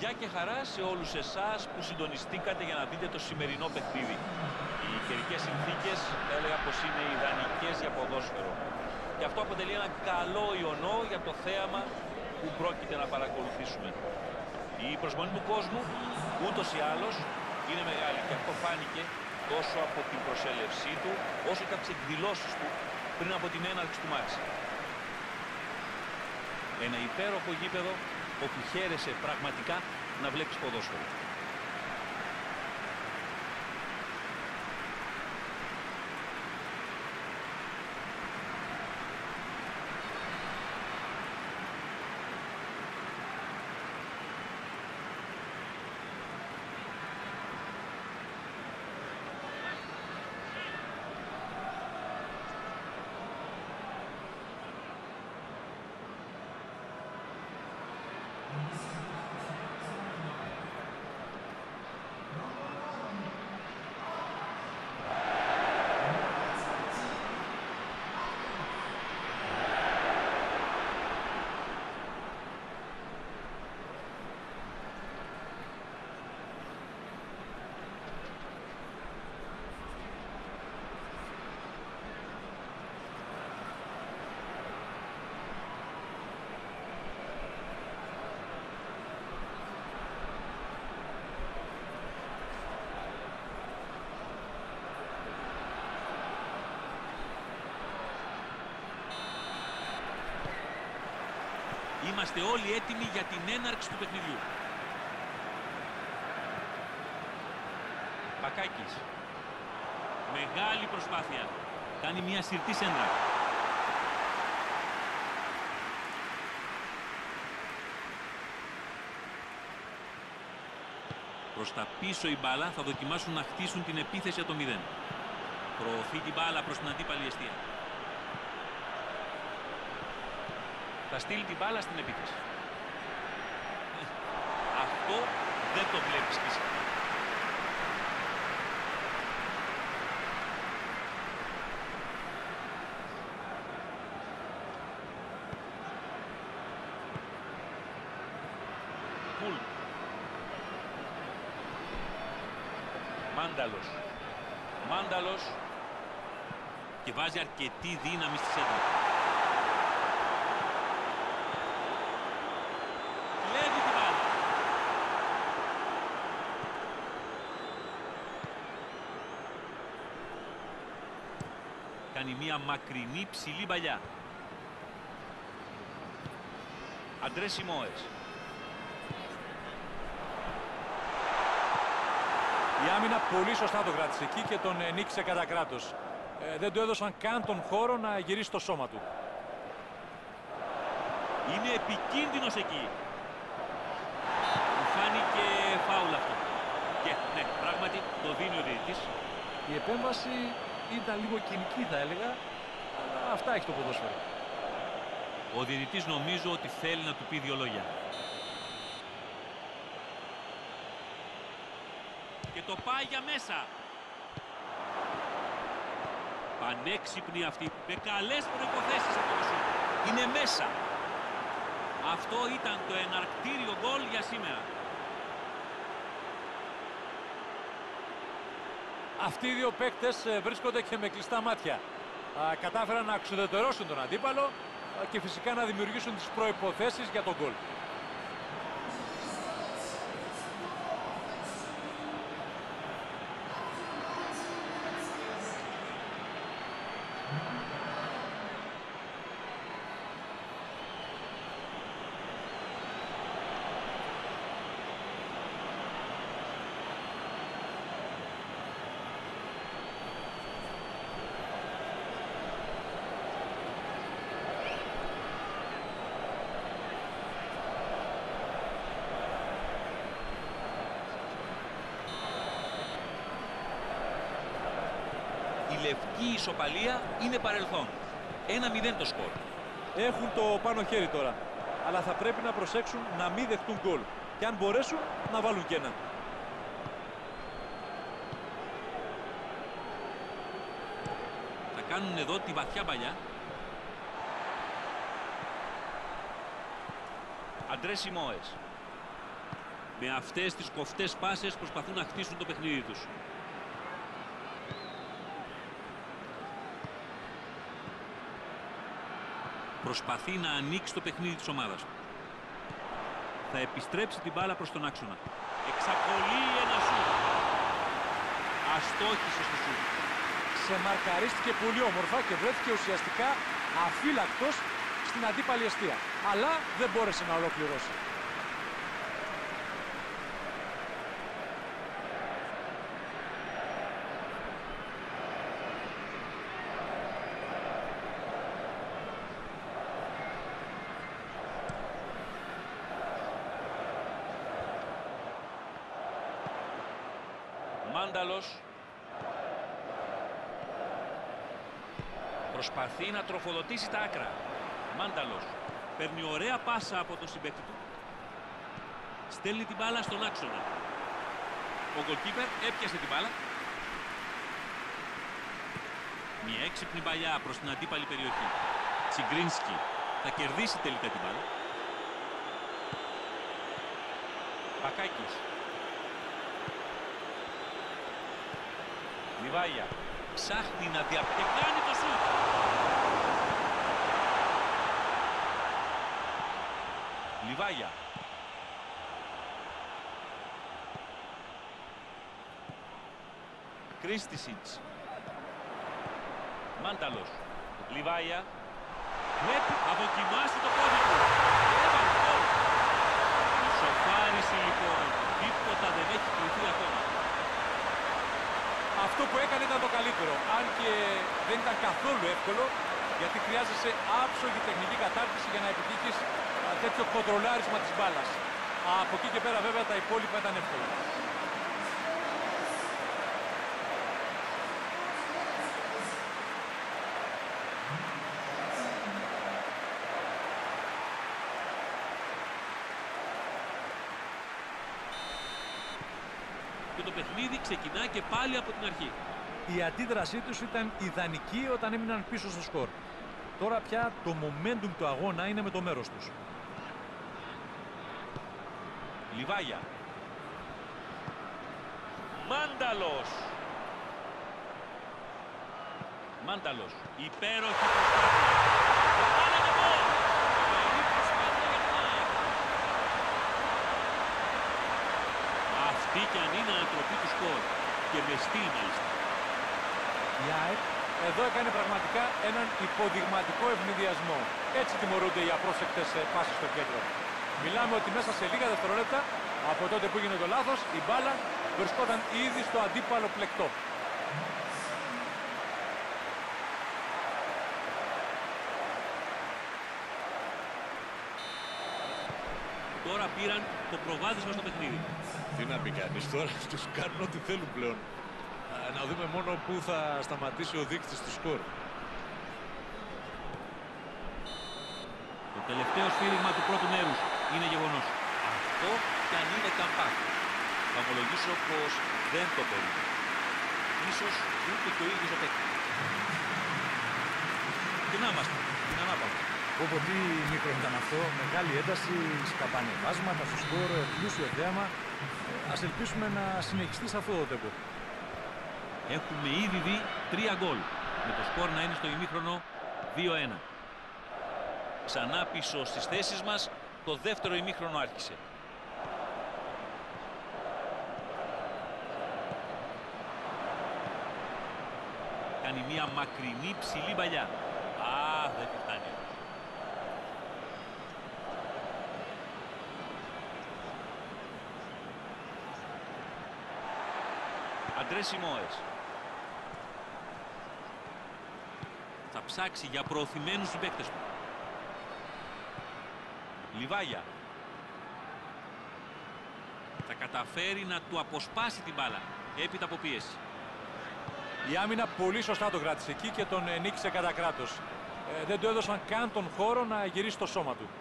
Γεια και χαρά σε όλους εσάς που συντονιστήκατε για να δείτε το σημερινό παιχνίδι. Οι καιρικές συνθήκες έλεγα πως είναι ιδανικές για ποδόσφαιρο. Και αυτό αποτελεί ένα καλό ιονό για το θέαμα που πρόκειται να παρακολουθήσουμε. Η προσμονή του κόσμου ούτως ή άλλως είναι μεγάλη και αυτό φάνηκε τόσο από την προσέλευσή του όσο και από τις εκδηλώσεις του πριν από την έναρξη του μάτς. Ένα υπέροχο γήπεδο όπου χαίρεσαι πραγματικά να βλέπεις ποδόσφαιρο. Είμαστε όλοι έτοιμοι για την έναρξη του παιχνιδιού. Πακάκης. Μεγάλη προσπάθεια. Κάνει μια συρτή σέντρα. Προς τα πίσω η μπάλα θα δοκιμάσουν να χτίσουν την επίθεση από το 0. Προωθεί την μπάλα προς την αντίπαλη εστία. Θα στείλει την μπάλα στην επίθεση. Αυτό δεν το βλέπεις φυσικά. Πουλ. Μάνταλος. Μάνταλος. Και βάζει αρκετή δύναμη στη σέντρα. Κάνει μια μακρινή ψηλή παλιά. Αντρέ Σιμόες. Η άμυνα πολύ σωστά το κράτησε εκεί και τον νίκησε κατά κράτος. Δεν του έδωσαν καν τον χώρο να γυρίσει το σώμα του. Είναι επικίνδυνος εκεί. Μου φάνηκε φάουλ αυτό. Και ναι, πράγματι το δίνει ο διαιτητής. Η επέμβαση ήταν λίγο κοινική θα έλεγα, αλλά αυτά έχει το ποδόσφαιρο. Ο διαιτητής νομίζω ότι θέλει να του πει δύο λόγια. Και το πάει για μέσα. Πανέξυπνη αυτή, με καλές προϋποθέσεις από το σούτ. Είναι μέσα. Αυτό ήταν το εναρκτήριο γκολ για σήμερα. Αυτοί οι δύο παίκτες βρίσκονται και με κλειστά μάτια. Κατάφεραν να εξουδετερώσουν τον αντίπαλο και φυσικά να δημιουργήσουν τις προϋποθέσεις για τον γκολ. Η λευκή ισοπαλία είναι παρελθόν. 1-0 το σκορ. Έχουν το πάνω χέρι τώρα, αλλά θα πρέπει να προσέξουν να μην δεχτούν γκολ. Και αν μπορέσουν να βάλουν και ένα. Θα κάνουν εδώ τη βαθιά παλιά. Αντρέ Σιμόες. Με αυτές τις κοφτές πάσες προσπαθούν να χτίσουν το παιχνίδι τους. Προσπαθεί να ανοίξει το παιχνίδι της ομάδας. Θα επιστρέψει την μπάλα προς τον άξονα. Εξαπολύει ένα σουτ. Αστόχησε στο σουτ. Ξεμαρκαρίστηκε πολύ όμορφα και βρέθηκε ουσιαστικά αφύλακτος στην αντίπαλη εστία. Αλλά δεν μπόρεσε να ολοκληρώσει. Μάνταλος προσπαθεί να τροφοδοτήσει τα άκρα. Μάνταλος παίρνει ωραία πάσα από τον συμπαίκτη του. Στέλνει την μπάλα στον άξονα. Ο γκολκίπερ έπιασε την μπάλα. Μια έξυπνη παλιά προς την αντίπαλη περιοχή. Τσιγκρίνσκι θα κερδίσει τελικά την μπάλα. Πακάκης. Λιβάια ψάχνει να διαπλεκάνει το σουτ. Λιβάια. Κρίστισιτς. Μάνταλος. Λιβάια. Πρέπει να δοκιμάσει το πόδι του. Έβαλε γκολ. Ισοφάρισε λοιπόν. Τίποτα δεν έχει κρυφθεί ακόμα. Αυτό που έκανε ήταν το καλύτερο, αν και δεν ήταν καθόλου εύκολο, γιατί χρειάζεσαι άψογη τεχνική κατάρτιση για να επιτύχεις τέτοιο κοντρολάρισμα της μπάλας. Από εκεί και πέρα βέβαια τα υπόλοιπα ήταν εύκολα. Και το παιχνίδι ξεκινά και πάλι από την αρχή. Η αντίδρασή τους ήταν ιδανική όταν έμειναν πίσω στο σκορ. Τώρα πια το momentum του αγώνα είναι με το μέρος τους. Λιβάγια. Μάνταλος. Μάνταλος. Υπέροχη προσπάθεια. Και πάλι το γκολ. Καλή προσπάθεια για την ΑΕΚ. Αυτή κι αν είναι ανατροπή του σκορ. Και με στυλ μάλιστα. Η ΑΕΚ εδώ έκανε πραγματικά έναν υποδειγματικό ευνηδιασμό. Έτσι τιμωρούνται οι απρόσεκτες πάσες στο κέντρο. Μιλάμε ότι μέσα σε λίγα δευτερόλεπτα από τότε που έγινε το λάθος, η μπάλα βρισκόταν ήδη στο αντίπαλο πλεκτό. Τώρα πήραν το προβάδισμα στο παιχνίδι. Τι να πει κανείς τώρα, τους κάνουν ό,τι θέλουν πλέον. Να δούμε μόνο πού θα σταματήσει ο δείκτης του σκορ. Το τελευταίο σφύριγμα του πρώτου μέρους είναι γεγονός. Αυτό κι αν είναι καμπάκ. Θα ομολογήσω πως δεν το περίμενα. Ίσως ούτε και ο ίδιος ο παίκτης. Τι να είμαστε, την ανάπαυλα. Όπω τι μικρό ήταν αυτό, μεγάλη ένταση, σκαμπανεβάσματα στο σκορ, πλούσιο θέαμα. Ας ελπίσουμε να συνεχιστεί σε αυτό το τέμπο. Έχουμε ήδη δει 3 γκολ. Με το σκορ να είναι στο ημίχρονο 2-1. Ξανά πίσω στις θέσεις μας, το δεύτερο ημίχρονο άρχισε. Κάνει μια μακρινή ψηλή παλιά. Α, δεν τη φτάνει. Αντρές Σιμόες. Θα ψάξει για προωθημένους συμπαίκτες του. Λιβάγια. Θα καταφέρει να του αποσπάσει την μπάλα έπειτα από πίεση. Η άμυνα πολύ σωστά το κράτησε εκεί και τον νίκησε κατά κράτος. Δεν του έδωσαν καν τον χώρο να γυρίσει το σώμα του.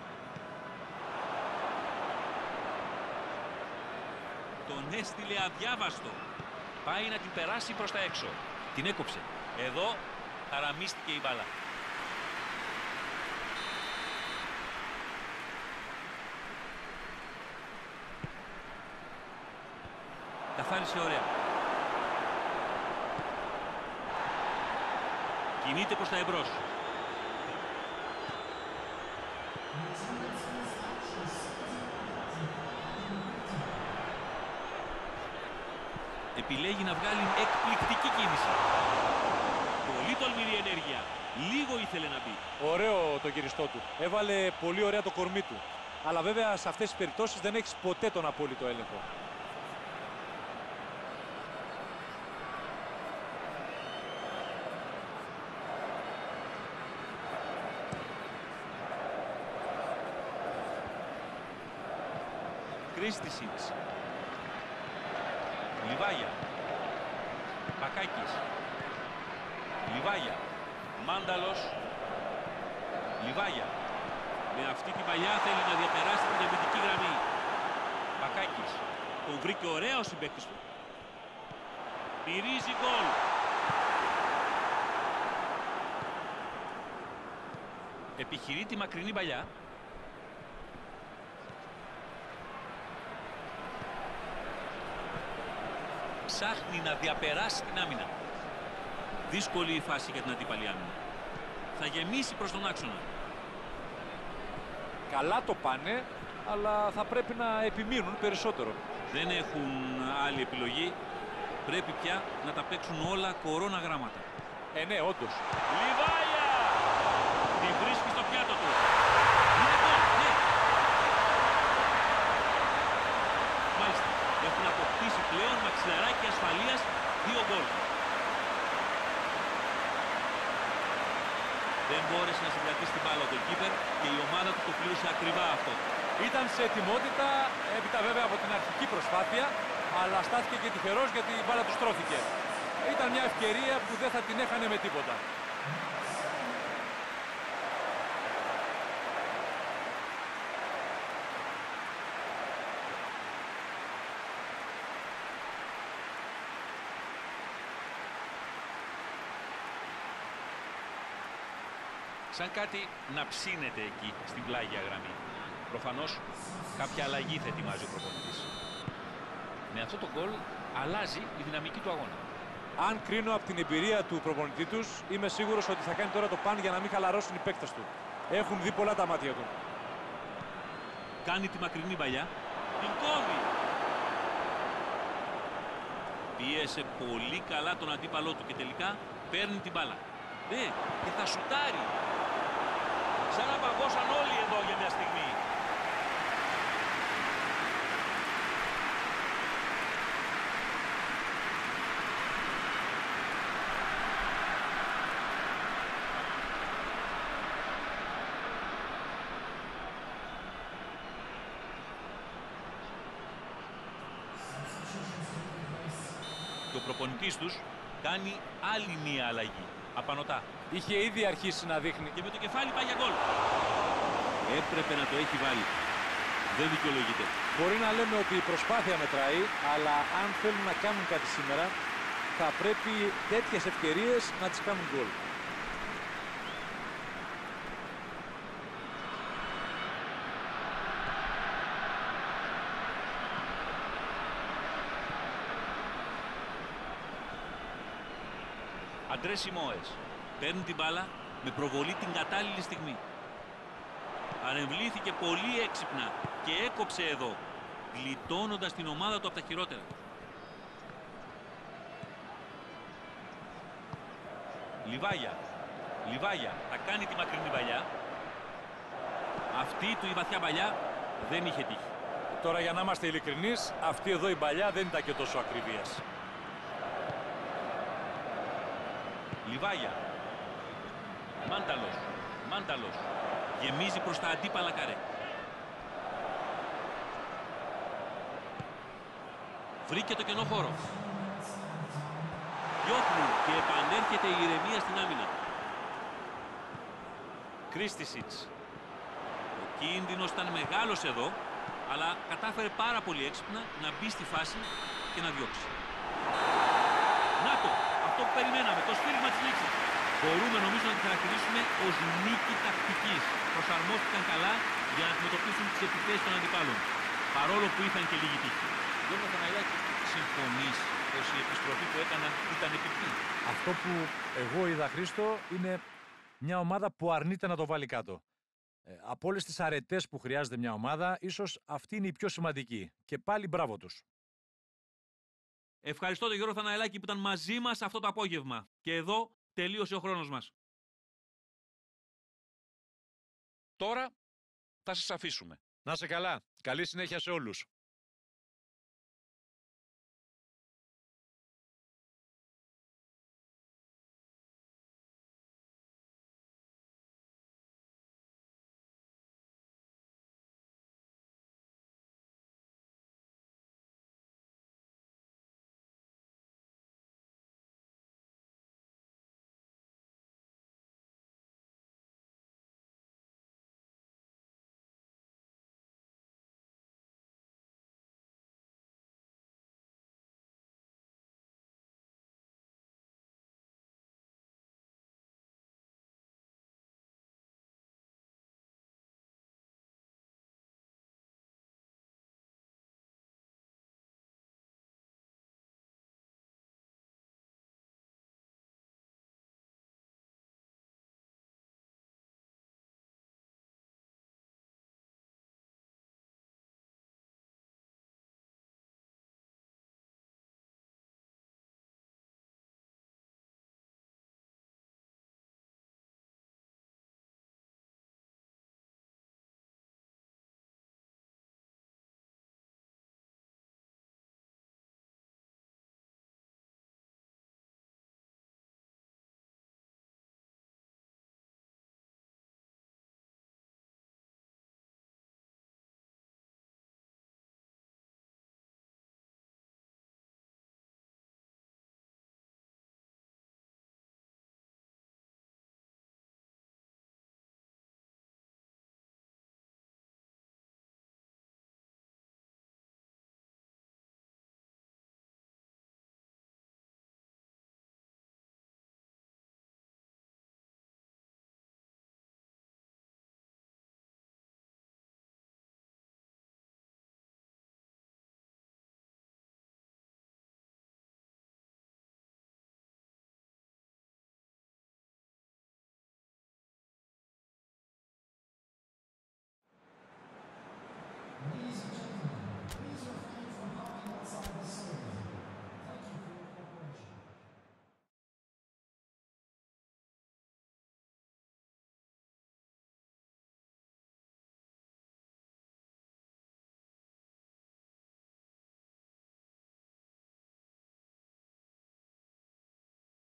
Τον έστειλε αδιάβαστο. Πάει να την περάσει προς τα έξω. Την έκοψε. Εδώ χαραμίστηκε η μπάλα. Καθάρισε ωραία. Κινείται προς τα εμπρός. Επιλέγει να βγάλει εκπληκτική κίνηση. Πολύ τολμηρή ενέργεια. Λίγο ήθελε να μπει. Ωραίο το γυριστό του. Έβαλε πολύ ωραία το κορμί του. Αλλά βέβαια σε αυτές τις περιπτώσεις δεν έχεις ποτέ τον απόλυτο έλεγχο. Κρίστησιτς. Λιβάγια. Μπακάκης. Λιβάγια. Μάνταλος. Λιβάγια. Με αυτή την παλιά θέλει να διαπεράσει την αμυντική γραμμή. Μπακάκης. Τον βρήκε ωραία ο συμπαίκτης του. Μυρίζει γκολ. Επιχειρεί τη μακρινή παλιά. Ψάχνει να διαπεράσει την άμυνα. Δύσκολη η φάση για την αντίπαλη άμυνα. Θα γεμίσει προς τον άξονα. Καλά το πάνε, αλλά θα πρέπει να επιμείνουν περισσότερο. Δεν έχουν άλλη επιλογή. Πρέπει πια να τα παίξουν όλα κορώνα γράμματα. Ναι, όντως. Λιβάγια! Τη βρίσκει στο πιάτο του. Είναι γκολ, ναι. Μάλιστα. Έχουν αποκτήσει πλέον μαξιλαράκι ασφαλείας 2 γκολ. Δεν μπόρεσε να συγκρατήσει την μπάλα ο γκολκίπερ και η ομάδα του το πλήρωσε ακριβά αυτό. Ήταν σε ετοιμότητα, έπειτα βέβαια από την αρχική προσπάθεια, αλλά στάθηκε και τυχερός γιατί η μπάλα του στρώθηκε. Ήταν μια ευκαιρία που δεν θα την έχανε με τίποτα. Σαν κάτι να ψήνεται εκεί στην πλάγια γραμμή. Προφανώς κάποια αλλαγή θα ετοιμάζει ο προπονητής. Με αυτό το γκολ αλλάζει η δυναμική του αγώνα. Αν κρίνω από την εμπειρία του προπονητή τους, είμαι σίγουρος ότι θα κάνει τώρα το παν για να μην χαλαρώσουν οι παίκτες του. Έχουν δει πολλά τα μάτια του. Κάνει τη μακρινή παλιά. Την κόβει. Πίεσε πολύ καλά τον αντίπαλό του και τελικά παίρνει την μπάλα. Ναι, και θα σουτάρει. Σαν να παγώσαν όλοι εδώ για μια στιγμή. Και ο προπονητής τους κάνει άλλη μία αλλαγή. Απανωτά. Είχε ήδη αρχίσει να δείχνει. Και με το κεφάλι πάει για γκολ. Έπρεπε να το έχει βάλει. Δεν δικαιολογείται. Μπορεί να λέμε ότι η προσπάθεια μετράει, αλλά αν θέλουν να κάνουν κάτι σήμερα, θα πρέπει τέτοιες ευκαιρίες να τις κάνουν γκολ. Αντρέ Σιμόες παίρνει την μπάλα με προβολή την κατάλληλη στιγμή. Παρεμβλήθηκε πολύ έξυπνα και έκοψε εδώ, γλιτώνοντας την ομάδα του από τα χειρότερα. Λιβάγια. Λιβάγια θα κάνει τη μακρινή παλιά. Αυτή του η βαθιά παλιά δεν είχε τύχει. Τώρα για να είμαστε ειλικρινείς, αυτή εδώ η παλιά δεν ήταν και τόσο ακριβίας. Λιβάγια. Μάνταλος. Μάνταλος. Γεμίζει προς τα αντίπαλα καρέ. Βρήκε το κενό χώρο. Διώχνουν και επανέρχεται η ηρεμία στην άμυνα. Κρίστησιτς. Ο κίνδυνος ήταν μεγάλος εδώ, αλλά κατάφερε πάρα πολύ έξυπνα να μπει στη φάση και να διώξει. Να το! Αυτό που περιμέναμε, το σφύριγμα της λήξης. Μπορούμε νομίζω να τη χαρακτηρίσουμε ως νίκη τακτικής. Προσαρμόστηκαν καλά για να αντιμετωπίσουν τις επιθέσεις των αντιπάλων, παρόλο που είχαν και λίγη τύχη. Γιώργο Θαναϊλάκη, συμφωνείς πως η επιστροφή που έκαναν ήταν επιπλή? Αυτό που εγώ είδα, Χρήστο, είναι μια ομάδα που αρνείται να το βάλει κάτω. Από όλες τις αρετές που χρειάζεται μια ομάδα, ίσως αυτή είναι η πιο σημαντική. Και πάλι μπράβο τους. Ευχαριστώ τον Γιώργο Θαναϊλάκη που ήταν μαζί μας αυτό το απόγευμα. Και εδώ τελείωσε ο χρόνος μας. Τώρα θα σας αφήσουμε. Να σε καλά. Καλή συνέχεια σε όλους.